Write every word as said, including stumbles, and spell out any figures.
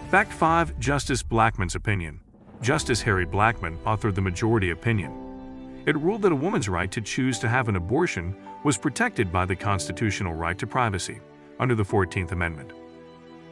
Fact five. Justice Blackmun's opinion. Justice Harry Blackmun authored the majority opinion. It ruled that a woman's right to choose to have an abortion was protected by the constitutional right to privacy under the fourteenth Amendment.